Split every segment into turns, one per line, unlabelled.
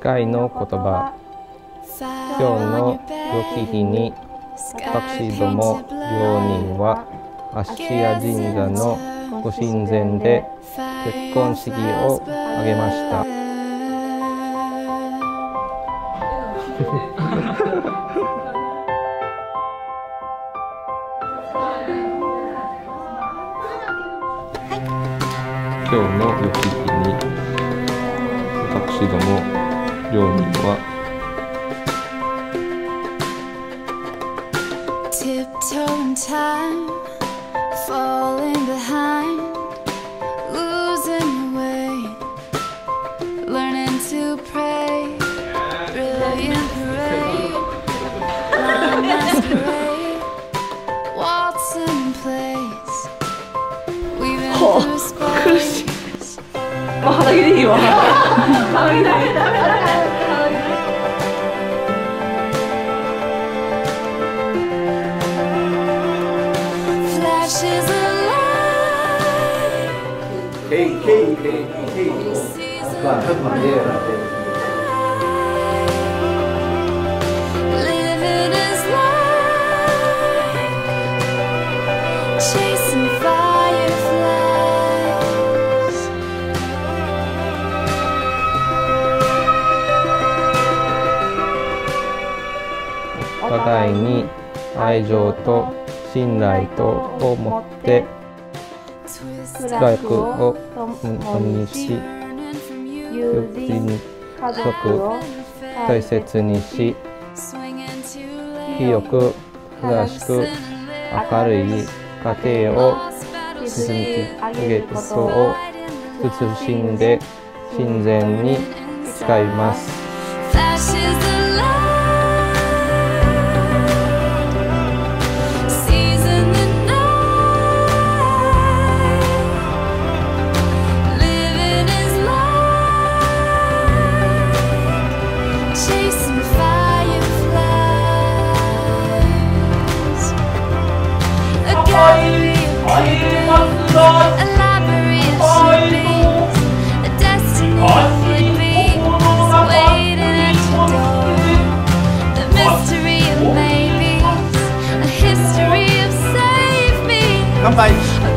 会の言葉。今日の良き日に私ども両人は芦屋神社のご神前で結婚式を挙げました。今日の良き日に私ども両人は
Tiptoeing time, falling behind, losing your way, learning to pray, brilliant parade, blind masquerade, waltzing in place, weaving through space.
鼻毛でいいわ。鼻毛だけダメだ。
お互いに愛情と信頼とを持って苦楽を共にし、友人家族を大切にし、清く正しく明るい家庭を築き上げることを慎んで親善に誓います。
乾杯。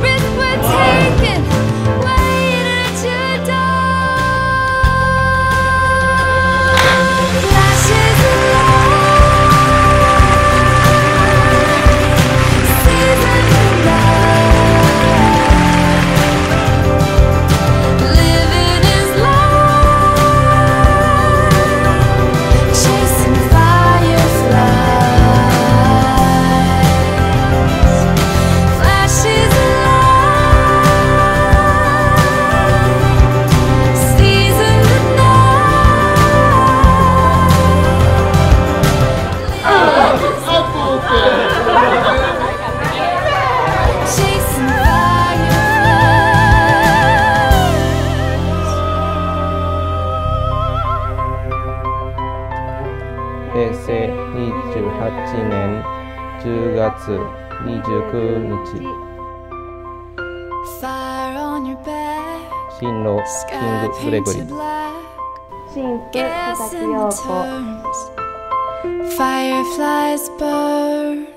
平成28年10月29日、新郎キング・グレゴリー、
新婦佐々木陽子。
Fireflies burn.